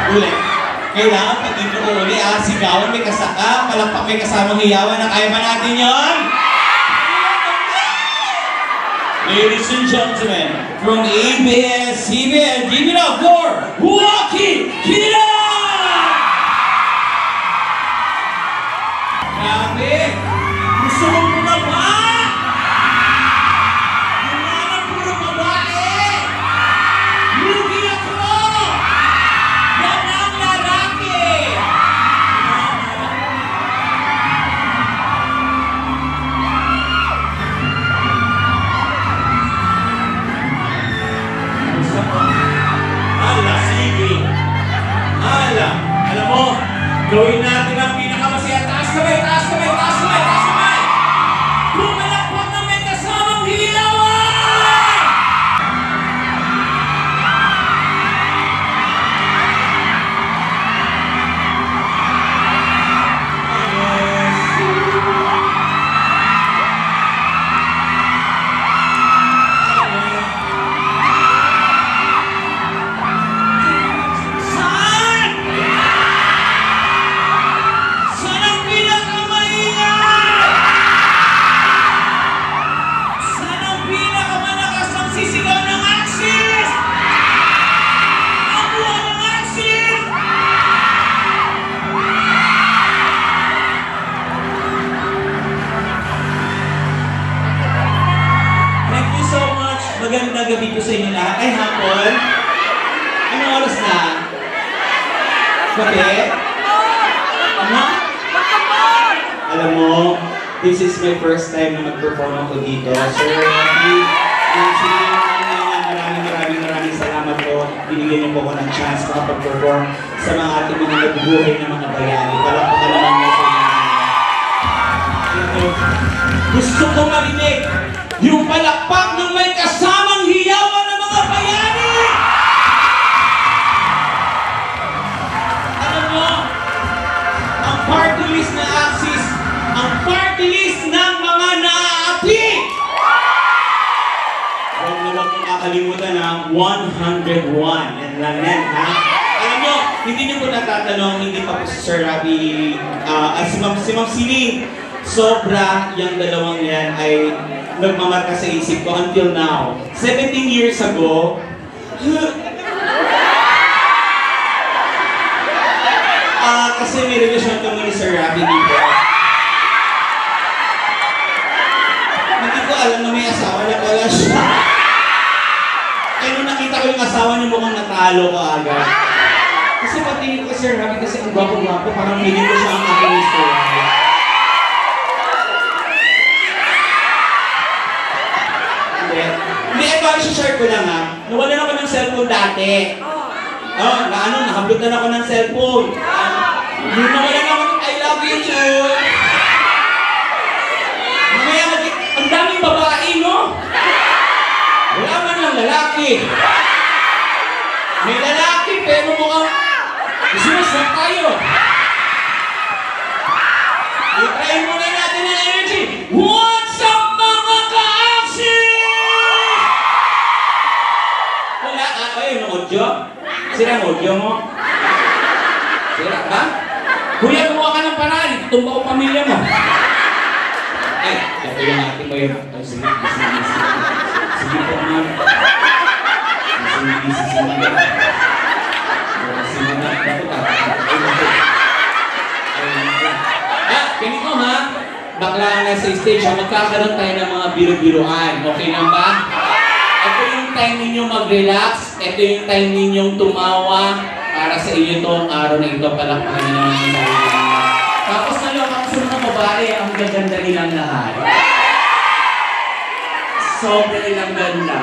Ulit. Kailangan pag dito ko uli, sigawan, may kasaka, palakpak, may kasamang hiyawan. Kaya ba natin yun? Ladies and gentlemen, from ABS-CBN, give it up for Joaquin Quina! Grabe! Gusto mong bumaba! Humanap puro babae! Lugi ako! Yan ang lalaki! Ala, sige! Ala! Alam mo, gawin natin ang pinakamasaya. Taas kamay! Taas kamay! Taas kamay! Taas kamay! Pumalakpak na may kasamang hilawan! Saan? Saan ang pinakamaingay? Saan ang pinakamalakas ang sisigaw ng Axis? Ang buwan ng Axis! Thank you so much. Magandang gabi ko sa inyo lahat. Ay, hapon. Anong oras na? Gabi? Ano? Alam mo, this is my first time na mag-perform ako dito. Sir Rocky, maraming salamat po. Binigyan niyo po ko ng chance makapag-perform sa mga ating mga nabubuhay na mga bayani. Palakpakan naman niyo sa inyo. Gusto ko marinig yung palakpak ng may kasamang hiyawan ng mga bayani! Alam mo, ang party list na Axis, ang party list ng mga naaapi! Huwag na huwag mong kakalimutan ang 101. Yan lang yan, ha? Alam nyo, hindi niyo po natatanong, hindi pa po si Sir Rabi, si Ma'am Sini. Sobra yung dalawang yan ay nagmamarka sa isip ko until now. 17 years ago, kasi may relasyon kami ni Sir Rabi dito. Hindi ko alam na may asawa na pala siya. Kaya nung nakita ko yung asawa niya mukhang natalo ko agad. Kasi patingin ko Sir Rabi kasi ang gwapo-gwapo, parang feeling ko siya ang aking Mr. Rabi. Hindi, parang share ko lang ha. Nawalan ako ng cellphone dati. Nakablot na ako ng cellphone. Yung nawalan ako ng I love you too. Mamaya ang daming babae, no? Wala man lang lalaki. May lalaki pero mukhang gusto-gusto tayo. I-try muna natin ang energy. What's up mga ka-Axis? Wala, ayun ang audio. Sira ang audio mo. Sira ba? Kuya, gumawa ka ng paraan. Tumba ko pamilya mo. Ay, ito yung natin mo yun. Sige po, ma'am. Ganito ha, bakla ka na sa stage, magkakaroon tayo ng mga biro-biroan. Okay lang ba? Ito yung time ninyo mag-relax. Ito yung time ninyong tumawa para sa iyo itong araw na ito. Palakpakan nyo naman sa sarili. Tapos ngayon, ang sunod na babae, ang gaganda nilang lahat. Sobrang nilang ganda.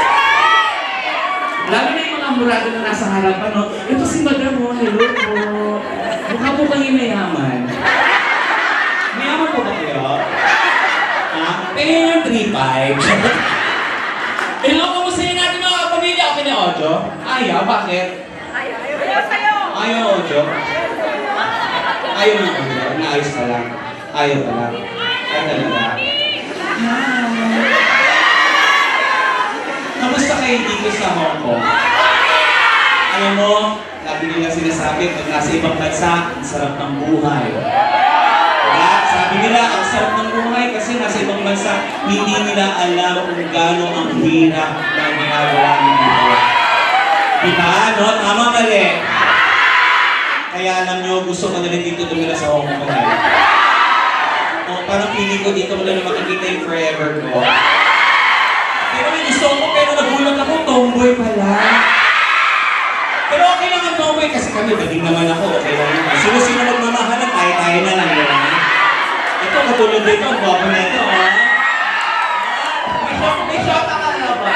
Lalo na yung mga murado na nasa harapan, no? Ito si Madam, oh, hello po. Mukha po bang mayaman? Mayaman po ba kayo? Tingin yung 3-5. Hello, kamusta natin mga kapamilya? Okay na audio? Ayaw, bakit? Ayaw sa'yo. Ayaw audio? Ayaw na audio. Naayos pa lang. Ayaw pa lang. Ay talaga. Kamusta kayo dito sa Hong Kong? Alam mo, Lagi nila sinasabi, pag nasa ibang bansa, ang sarap ng buhay. Diba? Sabi nila, ang sarap ng buhay kasi nasa ibang bansa, hindi nila alam kung gaano ang hirap ng ginagawa nila. Diba? No? Tama, mali. Kaya alam nyo, gusto ko na rin dito tumira sa Hong Kong. O, parang feeling ko dito mo na makikita yung forever ko. Pero may gusto ko, pero nagulat ako, tomboy pala. Pero okay lang ang tomboy kasi kami, baging naman ako, okay lang naman. Sino-sino magmamahalan, tayo-tayo na lang. Ito, katulad dito, ang guwapo na ito, ha? May shot ka na ba?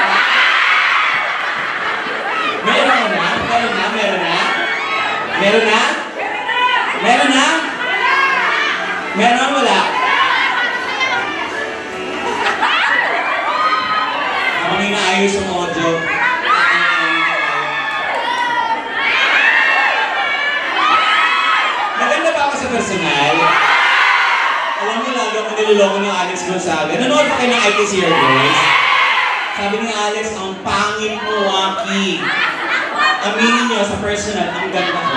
Meron na? Meron na? Meron na? Meron na? Meron na? Meron wala? Ako may naayos yung audio. Maganda ba ako sa personal? Alam niyo, lagi ako niloloko ni Alex Gonzaga. Nanood pa kayo ng ITC Your Voice? Sabi ni Alex, ang pangit mo, Waki. Aminin niyo sa personal, ang ganda ko.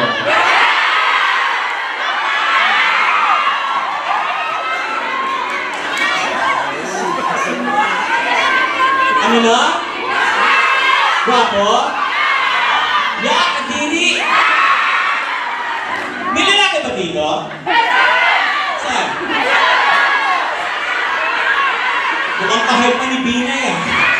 Ano na? Guwapo? Yak, kadiri! May lalaki ba dito? Saan? Mukhang kahit pa ni Bina yan.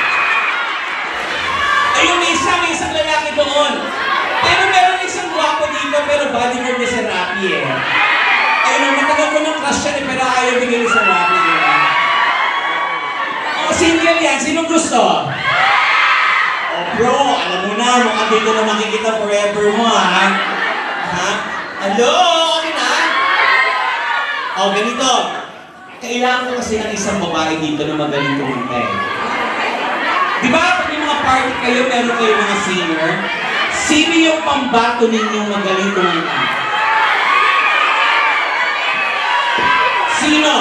Ayun, may isang lalaki doon. Pero meron isang guwapo dito, pero bodyguard niya si Rapi eh. Ayun, matagal ko ng crush yan eh, pero ayaw bigay sa Rapi eh. O, single yan. Sinong gusto? O, bro, alam mo na, mukhang dito na makikita forever mo, ha? Ha? Hello? Okay na? O, ganito. Kailangan ko kasi ng isang babae dito na magaling kumanta eh. Di ba, pag may mga party kayo, meron kayo mga singer, sino yung pambato ninyong magaling kumanta? Sino?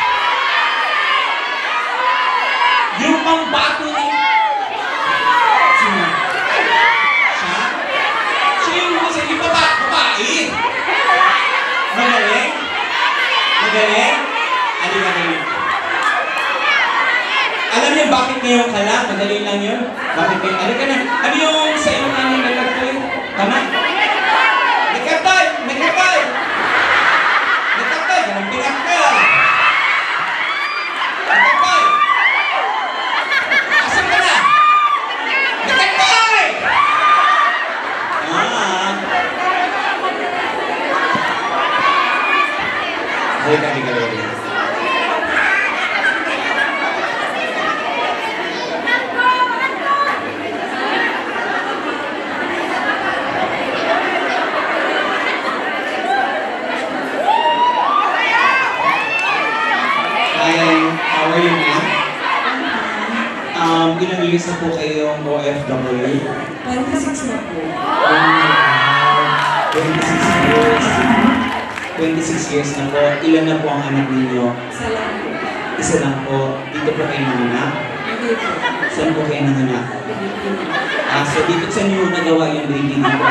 Yung pambato niyo? Sino? Siya? Siya yung babae? Magaling? Magaling? Ano magaling? Alam niyo bakit ngayon ka lang? Madali lang yun. Bakit ngayon? Ano ka na? Ano yung sa iyong namin nagkaktoy? Tama? Nagkaktoy! Nagkaktoy! Nagkaktoy! Ganang pinaktoy! Nagkaktoy! Asan ka na? Nagkaktoy! Halika, halika, halika. How are you, ma'am? Ilang years na po kayong OFW? 26 na po. Oh my God. 26 years. 26 years na po. Ilan na po ang anak ninyo? Isa lang po. Isa lang po. Dito po kayo nanganak? Hindi po. Saan po kayo nanganak? So dito saan nyo nagawa yung breeding dito po?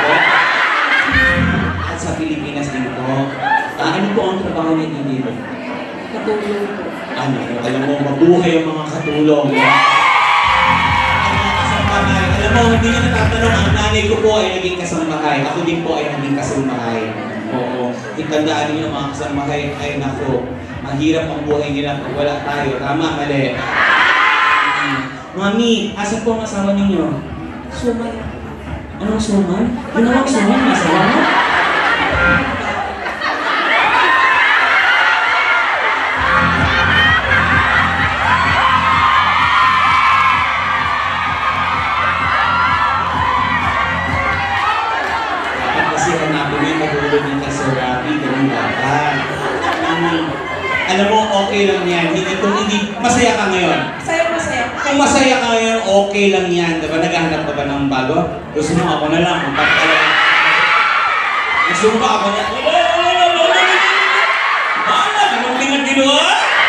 At sa Pilipinas din po. Ano po ang trabaho ninyo dito? Katulong po. Ano, alam mo, mabuhay ang mga katulong. Ang mga kasambahay. Alam mo, hindi nyo natatanong, ang nanay ko po ay naging kasambahay. Ako din po ay naging kasambahay. Oo. Itandaan niyo mga kasambahay, ay nako, mahirap ang buhay nila pag wala tayo. Tama, mali. Mami, asan po ang asawa ninyo? Suman. Anong suman? Yun ang suman, asawa mo? Alam mo, okay lang yan. Hindi, masaya ka ngayon. Masaya. Kung masaya ka ngayon, okay lang yan. Diba, naghahanap ka ba ng bago? Gusto mo ako na lang. Gusto mo ba ako na? Wala, ganun tingnan ginawa?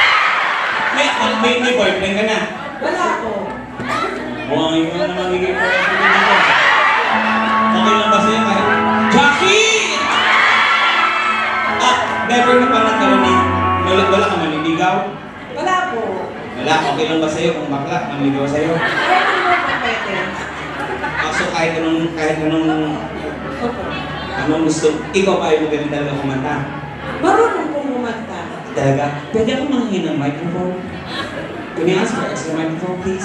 May boyfriend ka na? Wala po. Mukhang ikaw na mamigay ko. Okay lang ba sa'yo kahit? Wala ka maniligaw? Wala po. Wala, okay lang ba sa'yo kung bakla, maniligaw sa'yo? Kaya ano mo po pwede? So kahit anong gusto, ikaw pa ay magaling talaga kumanta. Marunong pong kumanta. Talaga? Pwede ako mangingin ng microphone? Can you ask for extra microphone, please?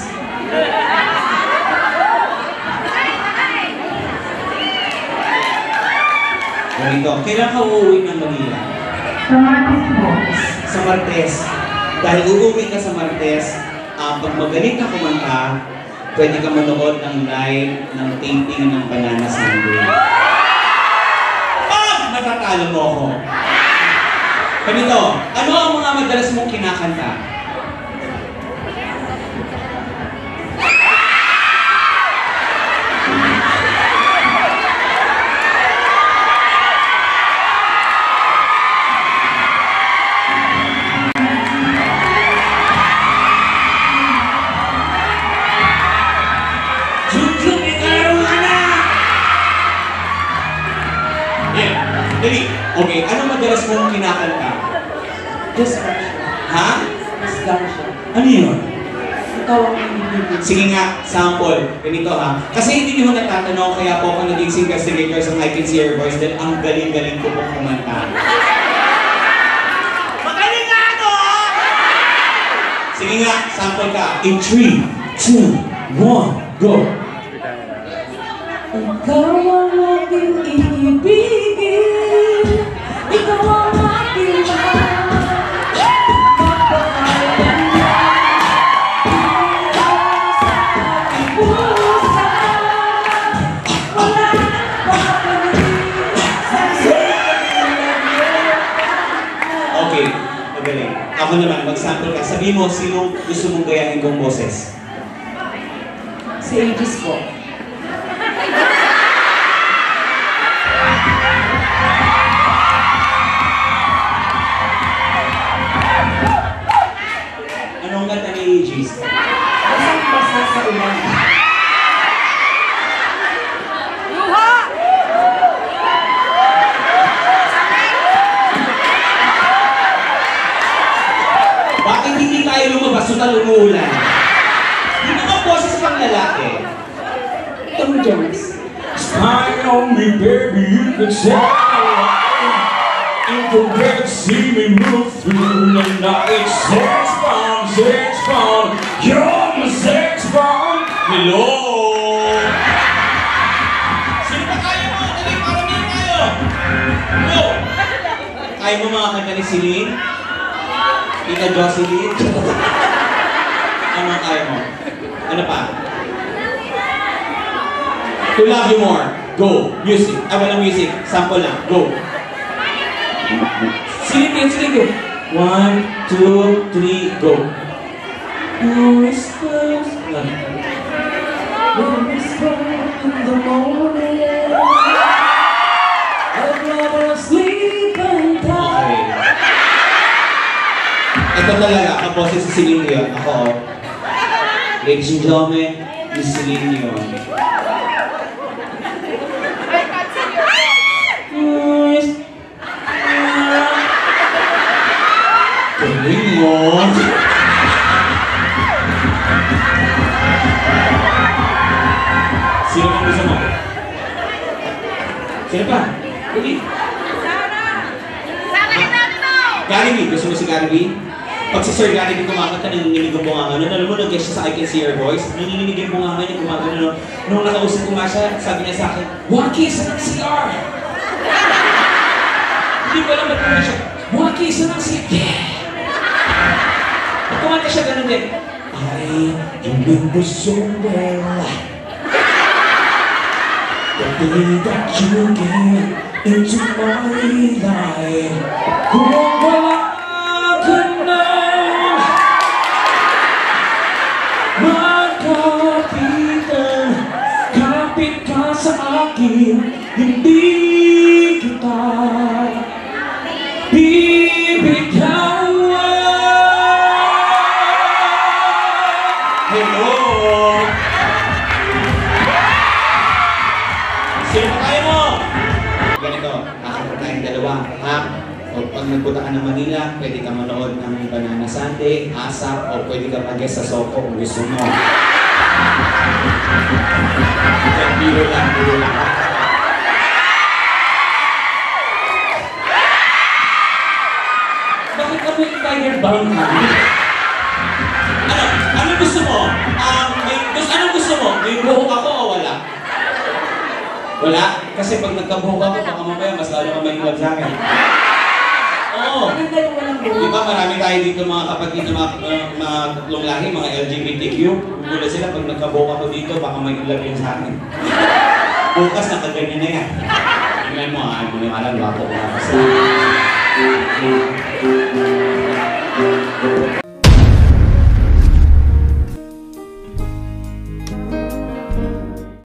Ganito, kailan ka uuwi ng Manila? Sa Martes po. Sa Martes. Dahil uuwi ka sa Martes, pag magaling ka kumanta, pwede ka manood ng live ng taping ng Banana Sunday. Pag natatalo mo ako! Ganito, ano ang mga madalas mong kinakanta? Dali. Okay, ano madalas mong kinakanta? Just lang siya. Ha? Just lang siya. Ano yun? Ikaw ang ibibigay. Sige nga, sample. Ganito ha. Kasi hindi niyo natatanong, kaya po ako naging investigator sa I Can See Your Voice dahil ang galing-galing ko pong kumanta. Magaling nga to! Sige nga, sample ka. In 3, 2, 1, go! Ikaw ang aking ibigin. Ikaw ang aking mahal. Mapakailan na. Ikaw sa aking pusa. Wala papalit sa Okay, magaling. Ako naman, mag-sample ka. Sabi mo, sino gusto mong gayahin kong boses? Si Aegis po. Anong kanta ni Aegis? Basang-basa sa ulan. Bakit hindi tayo lumabas sa umuulan? Di ba ang boses pang lalaki? Tom Jones. Spying on me, baby, you can say you can get to see me move through the night. Sex bomb, you're my sex bomb. Hello. Sino ba kaya mo? Dali, paramihin tayo! Go! Kaya mo mga kanta ni Celine? Tita Jocelyn? Ano ang kaya mo? Ano pa? To Love You More. Go! Music. Walang music. Sample lang. Go! Silipin, silipin. 1, 2, 3, go! Whispers will whisper in the morning. I'd rather sleep and die. Okay. Ito talaga, ang boses si Celine yun. Ako, ladies and gentlemen, Miss Celine yun. Galing mo! Sino ang gusto mo? Sino pa? Dali. Gary B. Gusto mo si Gary B? Pag si Sir Gary B kumakanta, nanginginig ang bunganga nun. Alam mo, nag-guest siya sa I Can See Your Voice. Nanginginig yung bunganga niya, kumakanta nun. Nung nakausap ko nga siya, sabi niya sa akin, Waki, saan ang CR? Hindi ko alam ba't naman siya, Waki, saan ang CR? Pag kumanta siya, ganun din. I remember so well the day that you came into my life. Kung wala ka na, magkapitan, kapit ka sa akin, hindi kita bibitawan. Hello! Sino pa tayo mo? Ganito, kakanta tayong dalawa, ha? O pag nagpunta ka ng Manila, pwede ka manood ng Banana Sunday, ASAP, o pwede ka mag-guest sa Soko kung gusto mo. Biro lang, biro lang. Bakit kami Tiger Bank? Ano gusto mo? Anong gusto mo? May buhok ako o wala? Wala? Kasi pag nagkabuhok ako, baka mamaya mas lalo ka may love sa akin. Oo. Maganda yung walang buhok. Di ba marami tayo dito mga kapatid na mga tatlong lahi, mga LGBTQ. Gugulat sila pag nagkabuhok ako dito, baka may love yun sa akin. Bukas nakaganyan na yan. Tingnan mo, hindi mo alam, bako ko kasi.